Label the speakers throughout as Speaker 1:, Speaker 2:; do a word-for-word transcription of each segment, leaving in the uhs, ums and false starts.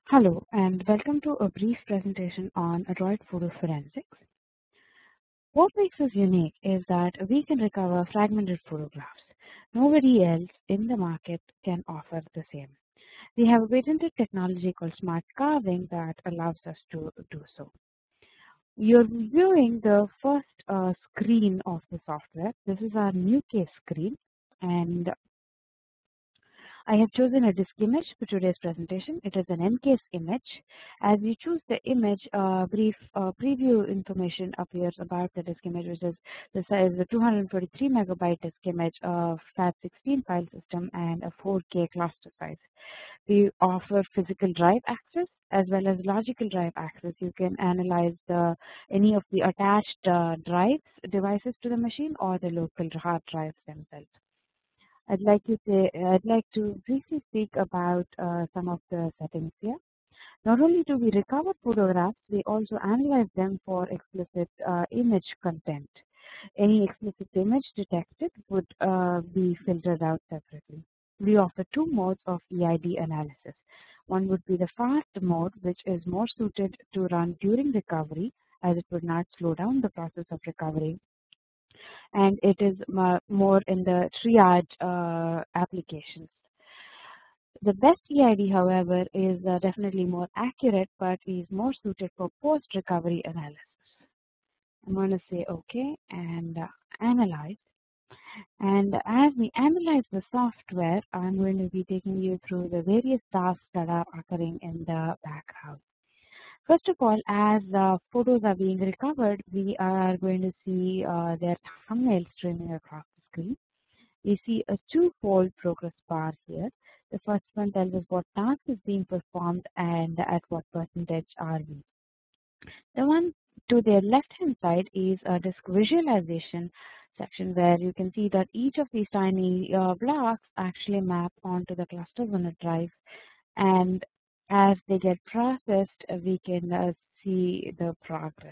Speaker 1: Hello and welcome to a brief presentation on Adroit Photo Forensics. What makes us unique is that we can recover fragmented photographs. Nobody else in the market can offer the same. We have a patented technology called smart carving that allows us to do so. You're viewing the first uh, screen of the software. This is our new case screen, and I have chosen a disk image for today's presentation. It is an N CASE image. As you choose the image, uh, brief uh, preview information appears about the disk image, which is the size of a two hundred forty-three megabyte disk image of FAT sixteen file system and a four K cluster size. We offer physical drive access as well as logical drive access. You can analyze the any of the attached uh, drives devices to the machine or the local hard drives themselves. I'd like to say I'd like to briefly speak about uh, some of the settings here. Not only do we recover photographs, we also analyze them for explicit uh, image content. Any explicit image detected would uh, be filtered out separately. We offer two modes of E I D analysis. One would be the fast mode, which is more suited to run during recovery, as it would not slow down the process of recovery, and it is more in the triage uh, applications. The best E I D, however, is uh, definitely more accurate, but is more suited for post-recovery analysis. I'm going to say OK and uh, analyze. And as we analyze the software, I'm going to be taking you through the various tasks that are occurring in the background. First of all, as uh, photos are being recovered, we are going to see uh, their thumbnails streaming across the screen. We see a two-fold progress bar here. The first one tells us what task is being performed and at what percentage are we. The one to the left-hand side is a disk visualization section where you can see that each of these tiny uh, blocks actually map onto the clusters on a drive, and as they get processed, uh, we can uh, see the progress.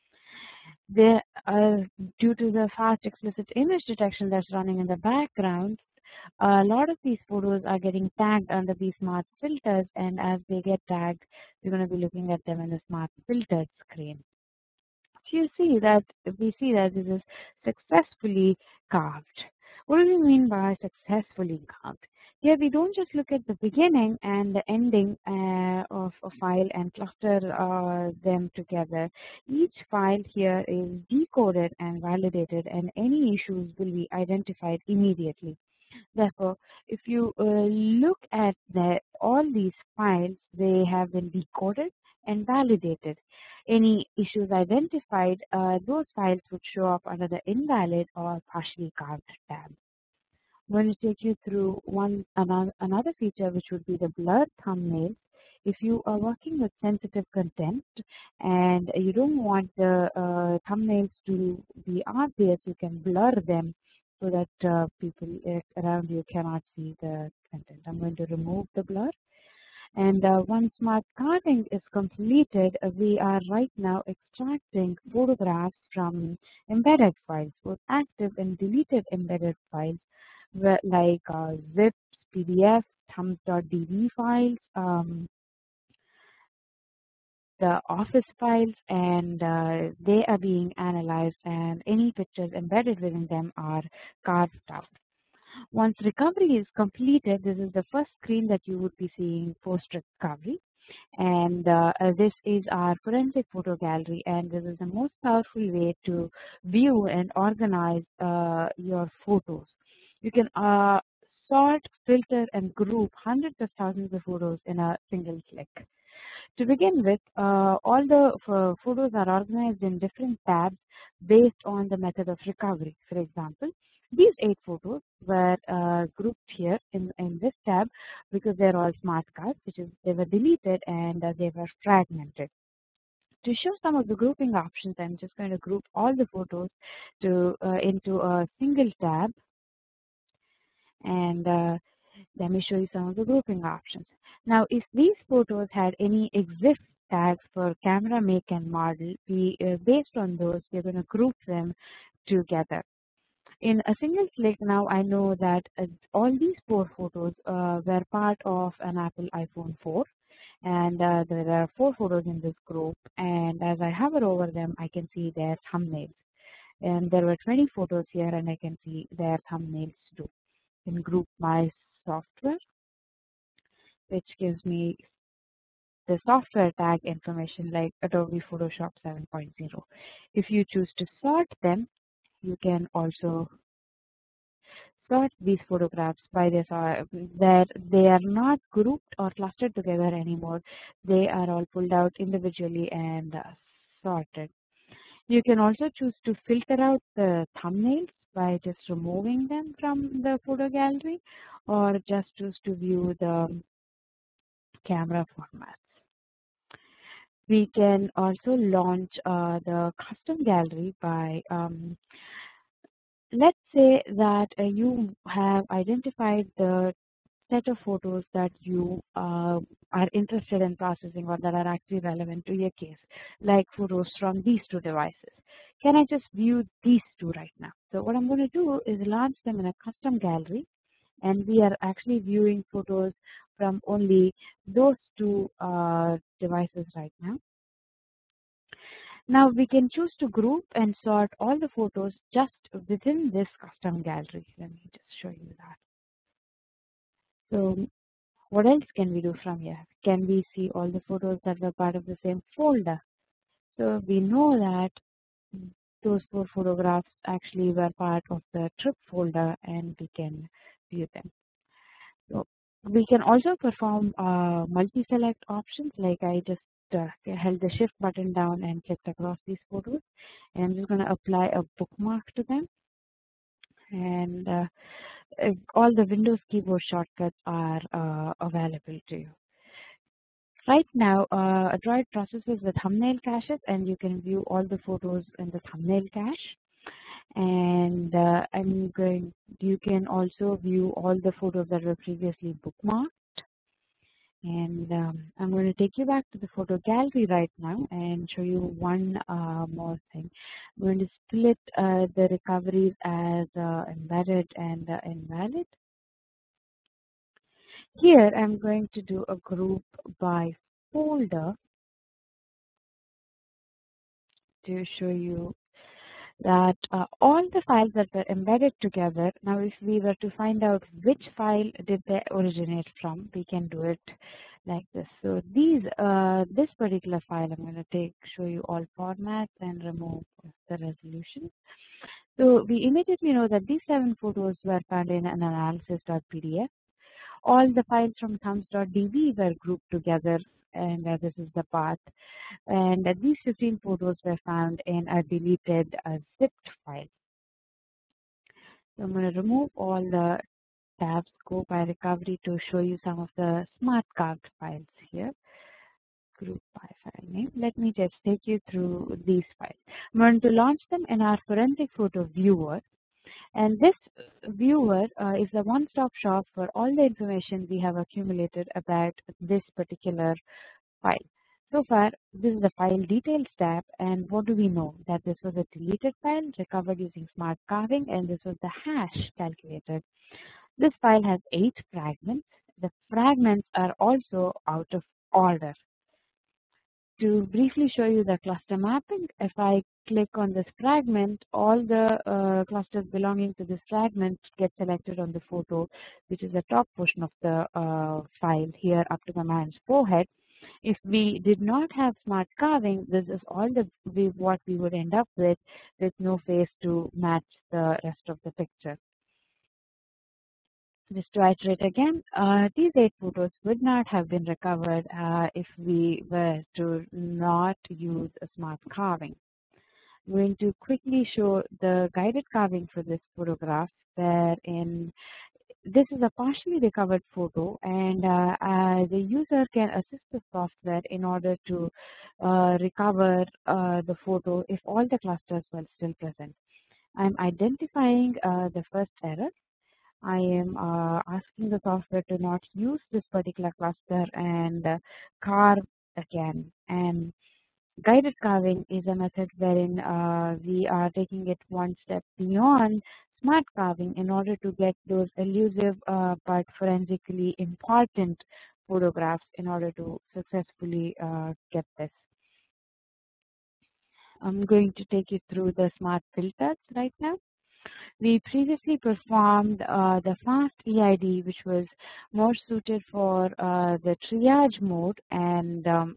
Speaker 1: There, uh, due to the fast explicit image detection that's running in the background, a lot of these photos are getting tagged under these smart filters, and as they get tagged, we're going to be looking at them in the smart filtered screen. So you see that we see that this is successfully carved. What do we mean by successfully carved? Here we don't just look at the beginning and the ending uh, of a file and cluster uh, them together. Each file here is decoded and validated, and any issues will be identified immediately. Therefore, if you uh, look at the, all these files, they have been decoded and validated. Any issues identified, uh, those files would show up under the invalid or partially carved tab. I'm going to take you through one another, another feature, which would be the blur thumbnails. If you are working with sensitive content and you don't want the uh, thumbnails to be obvious, you can blur them so that uh, people around you cannot see the content. I'm going to remove the blur. And uh, once smart carving is completed, uh, we are right now extracting photographs from embedded files, both active and deleted embedded files, like uh, zips, P D F, thumbs.db files, um, the office files, and uh, they are being analyzed, and any pictures embedded within them are carved out. Once recovery is completed, this is the first screen that you would be seeing post-recovery. And uh, uh, this is our forensic photo gallery, and this is the most powerful way to view and organize uh, your photos. You can uh, sort, filter, and group hundreds of thousands of photos in a single click. To begin with, uh, all the uh, photos are organized in different tabs based on the method of recovery. For example, these eight photos were uh, grouped here in, in this tab because they're all smart cards, which is they were deleted and uh, they were fragmented. To show some of the grouping options, I'm just going to group all the photos to uh, into a single tab, and uh, let me show you some of the grouping options. Now, if these photos had any exist tags for camera make and model, we uh, based on those, we're going to group them together. In a single click, now I know that uh, all these four photos uh, were part of an Apple iPhone four, and uh, there are four photos in this group, and as I hover over them I can see their thumbnails, and there were twenty photos here and I can see their thumbnails too. In group my software, which gives me the software tag information like Adobe Photoshop seven point zero. If you choose to sort them, you can also sort these photographs by this, uh, that they are not grouped or clustered together anymore. They are all pulled out individually and uh, sorted. You can also choose to filter out the thumbnails by just removing them from the photo gallery, or just choose to view the camera formats. We can also launch uh, the custom gallery by um, let's say that uh, you have identified the set of photos that you uh, are interested in processing or that are actually relevant to your case, like photos from these two devices. Can I just view these two right now? So what I'm going to do is launch them in a custom gallery, and we are actually viewing photos from only those two uh, devices right now. Now we can choose to group and sort all the photos just within this custom gallery. Let me just show you that. So what else can we do from here? Can we see all the photos that were part of the same folder? So we know that those four photographs actually were part of the trip folder, and we can view them. So we can also perform uh, multi-select options, like I just uh, held the shift button down and clicked across these photos, and I'm just going to apply a bookmark to them, and uh, all the Windows keyboard shortcuts are uh, available to you. Right now, uh, Android processes the thumbnail caches, and you can view all the photos in the thumbnail cache. And uh, I'm going. You can also view all the photos that were previously bookmarked. And um, I'm going to take you back to the photo gallery right now and show you one uh, more thing. I'm going to split uh, the recoveries as uh, embedded and uh, invalid. Here I'm going to do a group by folder to show you that uh, all the files that were embedded together. Now if we were to find out which file did they originate from, we can do it like this. So these uh, this particular file, I'm going to take show you all formats and remove the resolution. So we immediately know that these seven photos were found in an analysis.pdf. All the files from thumbs.db were grouped together, and uh, this is the path. And uh, these fifteen photos were found in a deleted uh, zipped file. So I'm going to remove all the tabs, go by recovery to show you some of the smart carved files here. Group by file name. Let me just take you through these files. I'm going to launch them in our forensic photo viewer. And this viewer uh, is a one-stop shop for all the information we have accumulated about this particular file. So far, this is the file details tab, and what do we know? That this was a deleted file recovered using smart carving, and this was the hash calculated. This file has eight fragments. The fragments are also out of order. To briefly show you the cluster mapping, if I click on this fragment, all the uh, clusters belonging to this fragment get selected on the photo, which is the top portion of the uh, file here up to the man's forehead. If we did not have smart carving, this is all the we, what we would end up with, with no face to match the rest of the picture. Just to iterate again, uh, these eight photos would not have been recovered uh, if we were to not use a smart carving. I'm going to quickly show the guided carving for this photograph, wherein this is a partially recovered photo, and uh, uh, the user can assist the software in order to uh, recover uh, the photo if all the clusters were still present. I'm identifying uh, the first error. I am uh, asking the software to not use this particular cluster and uh, carve again. And guided carving is a method wherein uh, we are taking it one step beyond smart carving in order to get those elusive uh, but forensically important photographs in order to successfully uh, get this. I'm going to take you through the smart filters right now. We previously performed uh, the fast E I D, which was more suited for uh, the triage mode, and um,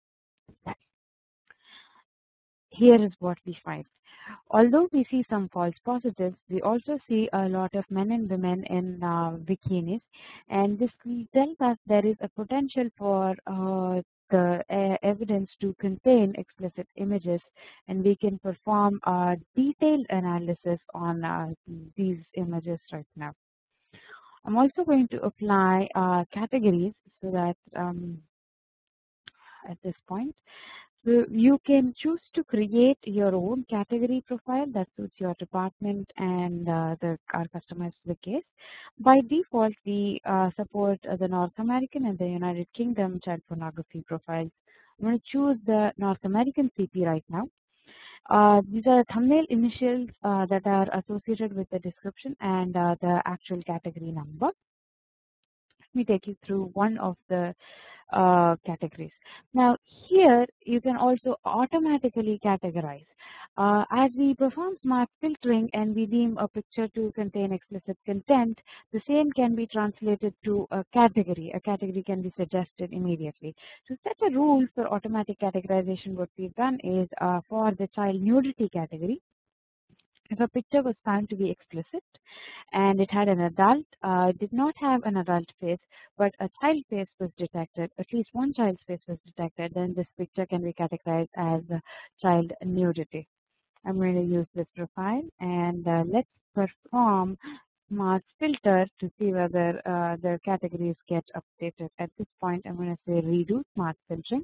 Speaker 1: here is what we find. Although we see some false positives, we also see a lot of men and women in uh, bikinis, and this tells us there is a potential for uh, the uh, evidence to contain explicit images, and we can perform a detailed analysis on uh, these images right now. I'm also going to apply uh, categories so that um, at this point, so you can choose to create your own category profile that suits your department and uh, the our customized to the case. By default, we uh, support uh, the North American and the United Kingdom child pornography profiles. I'm going to choose the North American C P right now. Uh, these are thumbnail initials uh, that are associated with the description and uh, the actual category number. Let me take you through one of the uh, categories. Now here you can also automatically categorize. Uh, as we perform smart filtering and we deem a picture to contain explicit content, the same can be translated to a category. A category can be suggested immediately. To set a rule for automatic categorization, what we've done is uh, for the child nudity category, if a picture was found to be explicit and it had an adult, uh, it did not have an adult face, but a child face was detected, at least one child's face was detected, then this picture can be categorized as child nudity. I'm going to use this profile, and uh, let's perform smart filter to see whether uh, the categories get updated. At this point, I'm going to say redo smart filtering.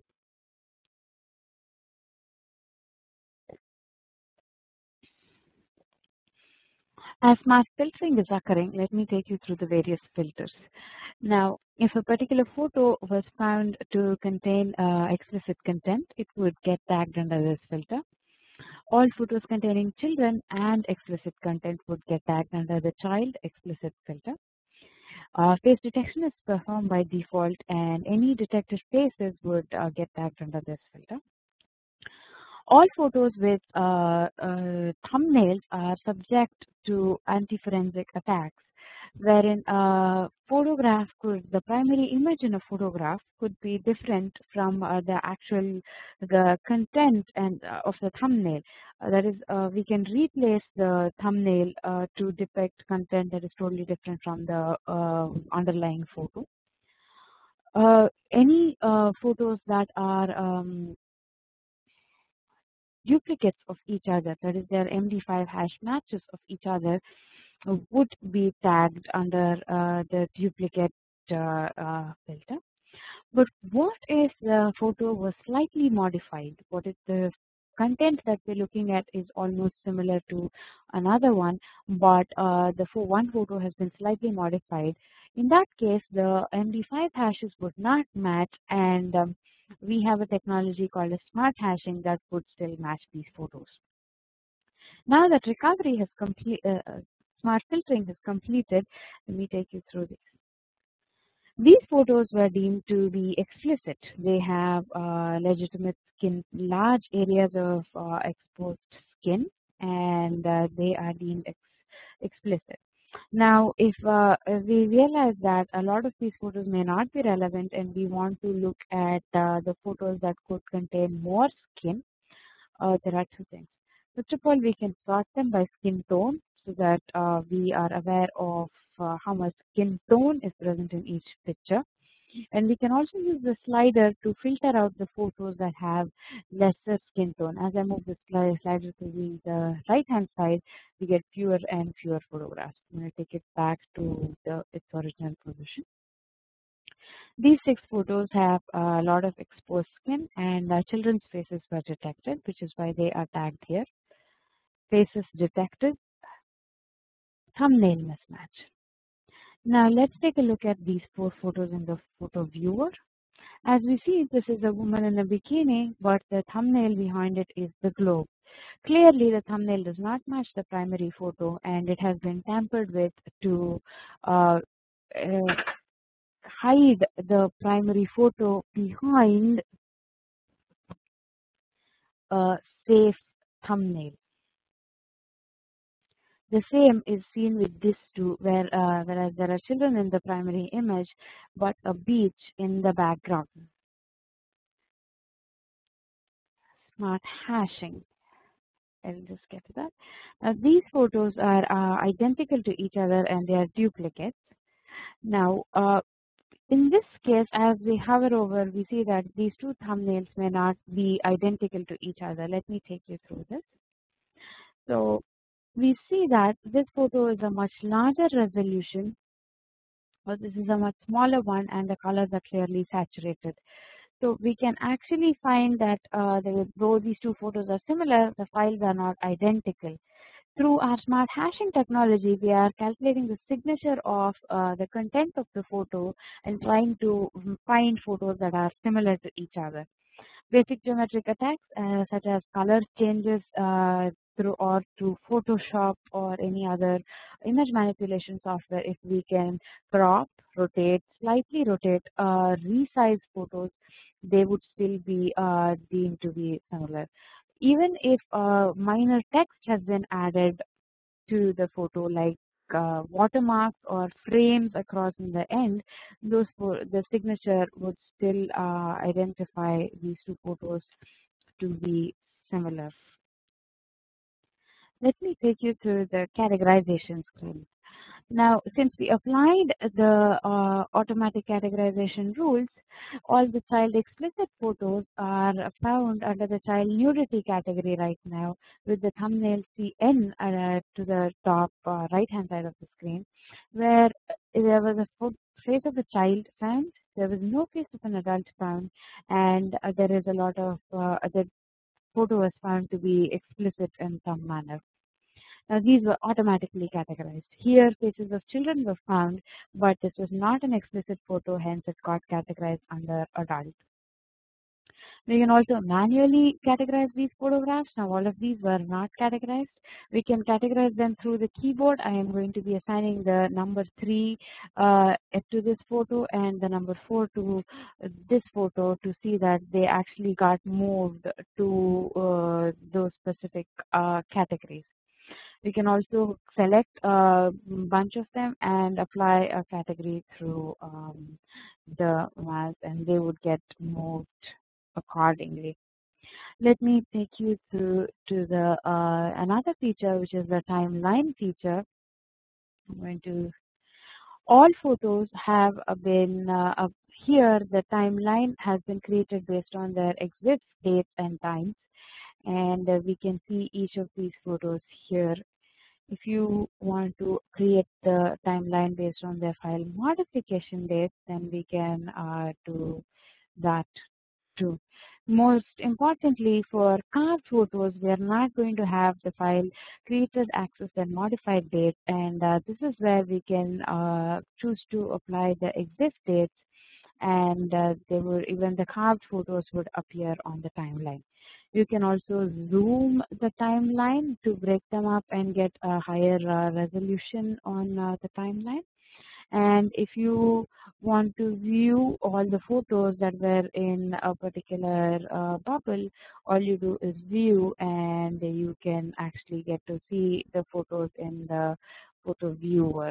Speaker 1: As smart filtering is occurring, let me take you through the various filters. Now, if a particular photo was found to contain uh, explicit content, it would get tagged under this filter. All photos containing children and explicit content would get tagged under the child explicit filter. Uh, face detection is performed by default, and any detected faces would uh, get tagged under this filter. All photos with uh, uh, thumbnails are subject to anti-forensic attacks, wherein a photograph could, the primary image in a photograph could be different from uh, the actual, the content and uh, of the thumbnail. Uh, that is, uh, we can replace the thumbnail uh, to depict content that is totally different from the uh, underlying photo. Uh, any uh, photos that are um, duplicates of each other, that is their M D five hash matches of each other, uh, would be tagged under uh, the duplicate uh, uh, filter. But what if the photo was slightly modified? What if the content that we're looking at is almost similar to another one, but uh, the for one photo has been slightly modified? In that case, the M D five hashes would not match, and um, we have a technology called a smart hashing that would still match these photos. Now that recovery has complete, uh, uh, smart filtering has completed, let me take you through this. These photos were deemed to be explicit. They have uh, legitimate skin, large areas of uh, exposed skin, and uh, they are deemed ex explicit. Now, if uh, we realize that a lot of these photos may not be relevant and we want to look at uh, the photos that could contain more skin, uh, there are two things. First of all, we can sort them by skin tone so that uh, we are aware of uh, how much skin tone is present in each picture. And we can also use the slider to filter out the photos that have lesser skin tone. As I move the slider to the right hand side, we get fewer and fewer photographs. I'm going to take it back to the, its original position. These six photos have a lot of exposed skin, and uh, children's faces were detected, which is why they are tagged here. Faces detected, thumbnail mismatch. Now let's take a look at these four photos in the photo viewer. As we see, this is a woman in a bikini, but the thumbnail behind it is the globe. Clearly, the thumbnail does not match the primary photo, and it has been tampered with to uh, uh, hide the primary photo behind a safe thumbnail. The same is seen with this too, where uh, whereas there are children in the primary image, but a beach in the background. Smart hashing. I'll just get to that. Now, these photos are uh, identical to each other and they are duplicates. Now, uh, in this case, as we hover over, we see that these two thumbnails may not be identical to each other. Let me take you through this. So, we see that this photo is a much larger resolution, but this is a much smaller one, and the colors are clearly saturated. So we can actually find that uh, though these two photos are similar, the files are not identical. Through our smart hashing technology, we are calculating the signature of uh, the content of the photo and trying to find photos that are similar to each other. Basic geometric attacks uh, such as color changes uh, through or through Photoshop or any other image manipulation software, if we can crop, rotate, slightly rotate, uh, resize photos, they would still be uh, deemed to be similar. Even if uh, minor text has been added to the photo, like uh, watermarks or frames across in the end, those for the signature would still uh, identify these two photos to be similar. Let me take you through the categorization screen. Now, since we applied the uh, automatic categorization rules, all the child explicit photos are found under the child nudity category right now, with the thumbnail C N uh, to the top uh, right hand side of the screen, where there was a face of a child found, there was no face of an adult found, and uh, there is a lot of uh, the photo was found to be explicit in some manner. Now, these were automatically categorized. Here, faces of children were found, but this was not an explicit photo, hence it got categorized under adult. We can also manually categorize these photographs. Now, all of these were not categorized. We can categorize them through the keyboard. I am going to be assigning the number three uh, to this photo and the number four to this photo to see that they actually got moved to uh, those specific uh, categories. We can also select a bunch of them and apply a category through um, the mouse, and they would get moved accordingly. Let me take you through to the uh, another feature, which is the timeline feature. I'm going to all photos have been uh, uh, here. The timeline has been created based on their exit dates and times, and uh, we can see each of these photos here. If you want to create the timeline based on their file modification date, then we can uh, do that too. Most importantly, for carved photos, we are not going to have the file created, accessed, and modified date, and uh, this is where we can uh, choose to apply the exist dates, and uh, they will even the carved photos would appear on the timeline. You can also zoom the timeline to break them up and get a higher uh, resolution on uh, the timeline. And if you want to view all the photos that were in a particular uh, bubble, all you do is view, and you can actually get to see the photos in the photo viewer.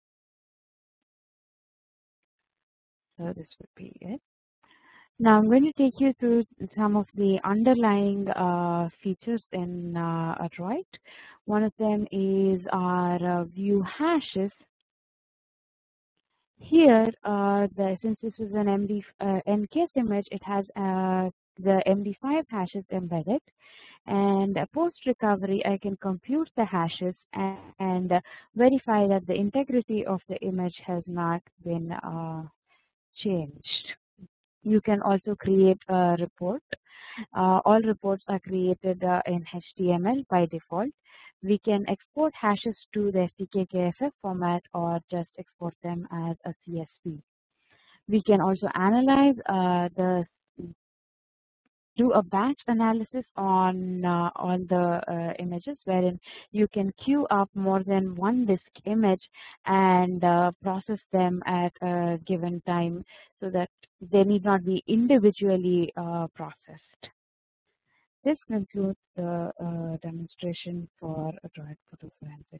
Speaker 1: So this would be it. Now I'm going to take you through some of the underlying uh, features in uh, Adroit. One of them is our uh, view hashes. Here, uh, the, since this is an M D uh, N case image, it has uh, the M D five hashes embedded. And post recovery, I can compute the hashes and, and uh, verify that the integrity of the image has not been uh, changed. You can also create a report. Uh, all reports are created uh, in H T M L by default. We can export hashes to the F T K K F F format or just export them as a C S V. We can also analyze uh, the do a batch analysis on uh, on the uh, images, wherein you can queue up more than one disk image and uh, process them at a given time, so that they need not be individually uh, processed. This concludes the uh, demonstration for Adroit Photo Forensics.